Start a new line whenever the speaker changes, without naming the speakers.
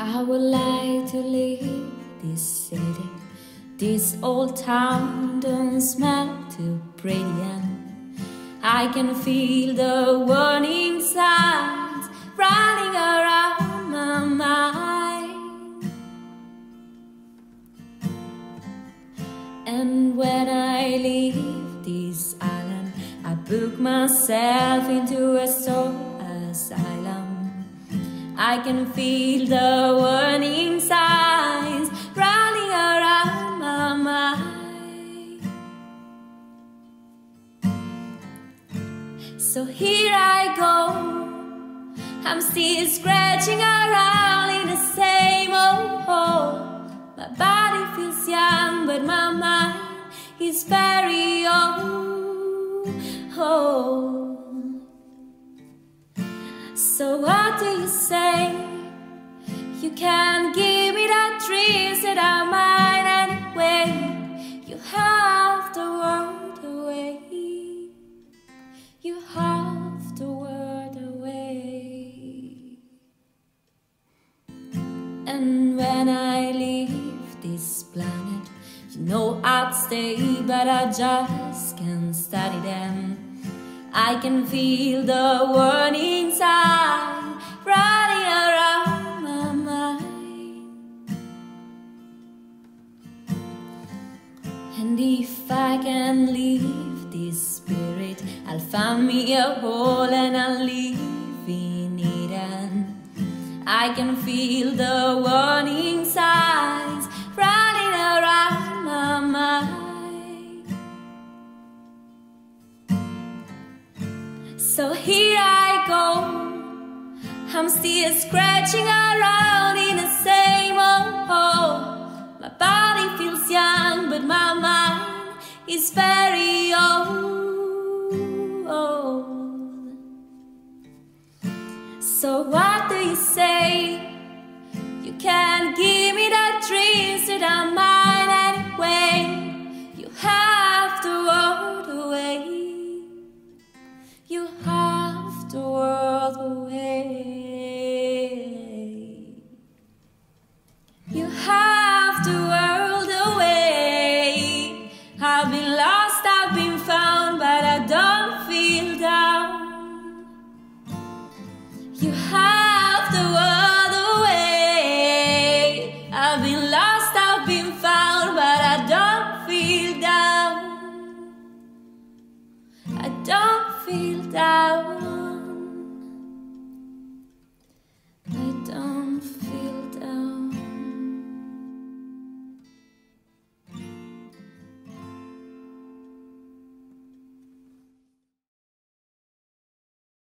I would like to leave this city. This old town don't smell too pretty, and I can feel the warning signs running around my mind. And when I leave this island, I book myself into a soul asylum. I can feel the warning signs running around my mind. So here I go, I'm still scratching around in the same old hole. My body feels young, but my mind is very old. So what do you say? You can't give me that dreams that are mine anyway. You have the world away. You have the world away. And when I leave this planet, you know I'd stay, but I just can't study them. I can feel the warning sign running around my mind. And if I can leave this spirit, I'll find me a hole and I'll live in it. And I can feel the warning signs running around my mind. So here I go, I'm still scratching around in the same old hole. My body feels young, but my mind is very old. So what do you say? You can't give me the dreams that are mine anyway. You have the world away. You have the world away. You have the world away. I've been lost, I've been found, but I don't feel down. You have the world away. I've been lost, I've been found, but I don't feel down. I don't feel down. I don't feel